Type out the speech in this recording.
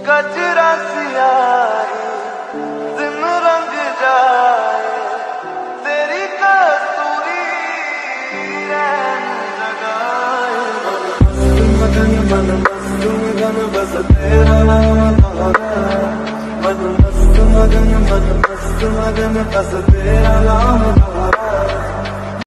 कचरा सियाही दिन रंग जाए, तेरी कस्तूरी रैन जगाए। मगन मन मस्त मगन बस तेरा नाम तारा, मन मस्त मगन बस तेरा नाम